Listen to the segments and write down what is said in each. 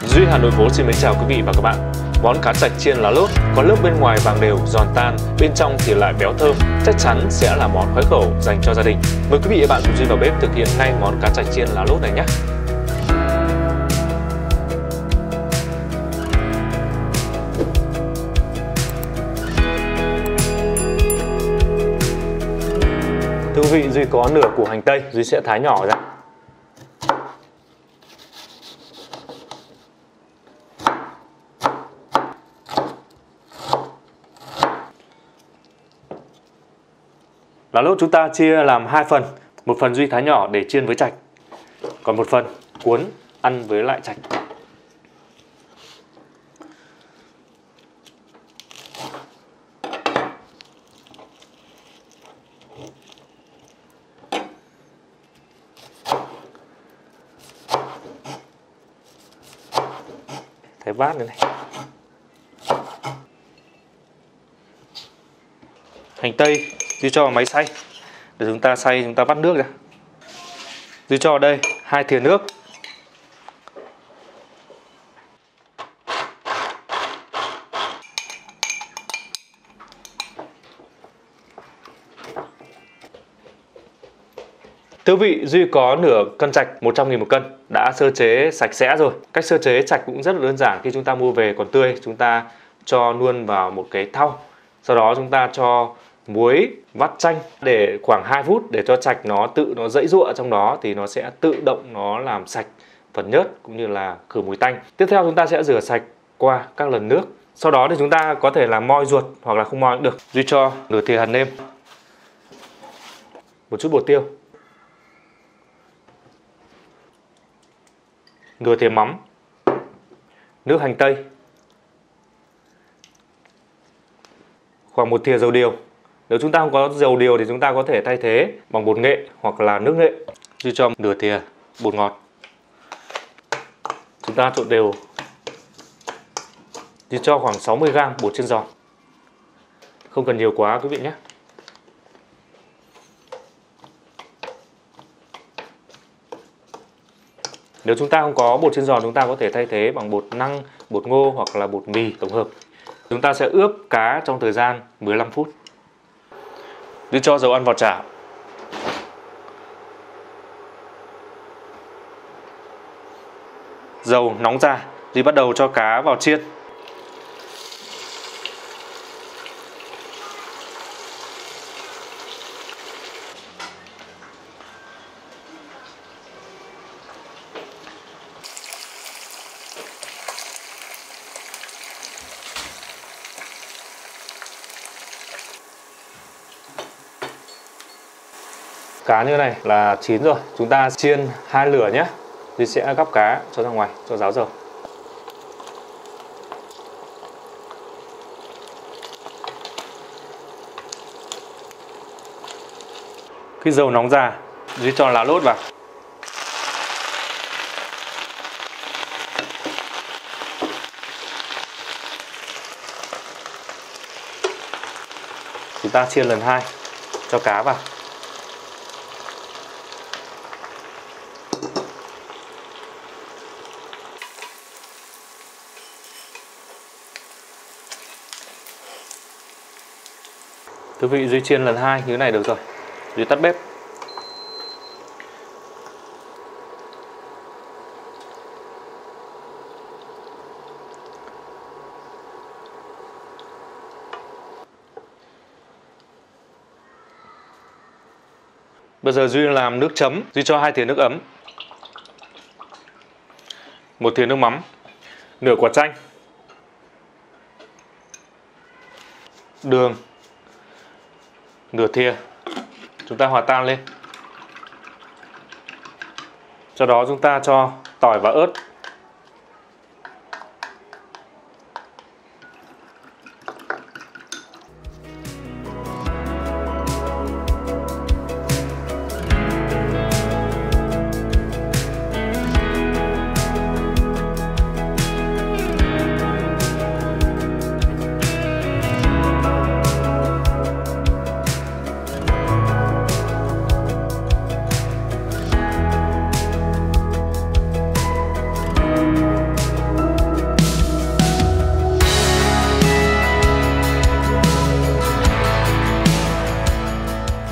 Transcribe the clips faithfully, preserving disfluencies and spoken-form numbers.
Duy Hà Nội Phố xin mến chào quý vị và các bạn. Món cá chạch chiên lá lốt có lớp bên ngoài vàng đều, giòn tan, bên trong thì lại béo thơm, chắc chắn sẽ là món khoái khẩu dành cho gia đình. Mời quý vị và bạn cùng Duy vào bếp thực hiện ngay món cá chạch chiên lá lốt này nhé. Thưa quý vị, Duy có nửa củ hành tây, Duy sẽ thái nhỏ ra. Lá lốt chúng ta chia làm hai phần, một phần Duy thái nhỏ để chiên với chạch, còn một phần cuốn ăn với lại chạch. Cái bát này này. Hành tây Duy cho vào máy xay để chúng ta xay, chúng ta vắt nước ra. Duy cho vào đây hai thìa nước. Thưa quý vị, Duy có nửa cân chạch một trăm nghìn một cân, đã sơ chế sạch sẽ rồi. Cách sơ chế chạch cũng rất là đơn giản. Khi chúng ta mua về còn tươi, chúng ta cho luôn vào một cái thau. Sau đó chúng ta cho muối, vắt chanh để khoảng hai phút để cho chạch nó tự nó giãy giụa trong đó, thì nó sẽ tự động nó làm sạch phần nhớt cũng như là khử mùi tanh. Tiếp theo chúng ta sẽ rửa sạch qua các lần nước. Sau đó thì chúng ta có thể làm moi ruột hoặc là không moi cũng được. Duy cho nửa thìa hạt nêm, một chút bột tiêu, nửa thìa mắm, nước hành tây, khoảng một thìa dầu điều. Nếu chúng ta không có dầu điều thì chúng ta có thể thay thế bằng bột nghệ hoặc là nước nghệ. Duy cho nửa thìa bột ngọt. Chúng ta trộn đều. Duy cho khoảng sáu mươi gam bột chiên giòn. Không cần nhiều quá quý vị nhé. Nếu chúng ta không có bột chiên giòn, chúng ta có thể thay thế bằng bột năng, bột ngô hoặc là bột mì tổng hợp. Chúng ta sẽ ướp cá trong thời gian mười lăm phút. Duy cho dầu ăn vào chảo. Dầu nóng ra, Duy bắt đầu cho cá vào chiên. Cá như này là chín rồi, chúng ta chiên hai lửa nhé. Duy sẽ gắp cá cho ra ngoài cho ráo dầu. Khi dầu nóng ra, Duy cho lá lốt vào. Chúng ta chiên lần hai, cho cá vào. Quý vị, Duy chiên lần hai như thế này được rồi. Duy tắt bếp. Bây giờ Duy làm nước chấm. Duy cho hai thìa nước ấm, một thìa nước mắm, nửa quả chanh, đường, nửa thìa. Chúng ta hòa tan lên. Sau đó chúng ta cho tỏi và ớt.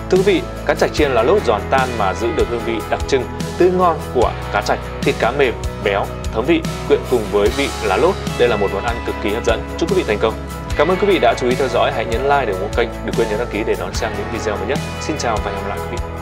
Thưa quý vị, cá chạch chiên lá lốt giòn tan mà giữ được hương vị đặc trưng, tươi ngon của cá chạch, thịt cá mềm, béo, thấm vị, quyện cùng với vị lá lốt. Đây là một món ăn cực kỳ hấp dẫn. Chúc quý vị thành công. Cảm ơn quý vị đã chú ý theo dõi. Hãy nhấn like để ủng hộ kênh. Đừng quên nhấn đăng ký để đón xem những video mới nhất. Xin chào và hẹn gặp lại quý vị.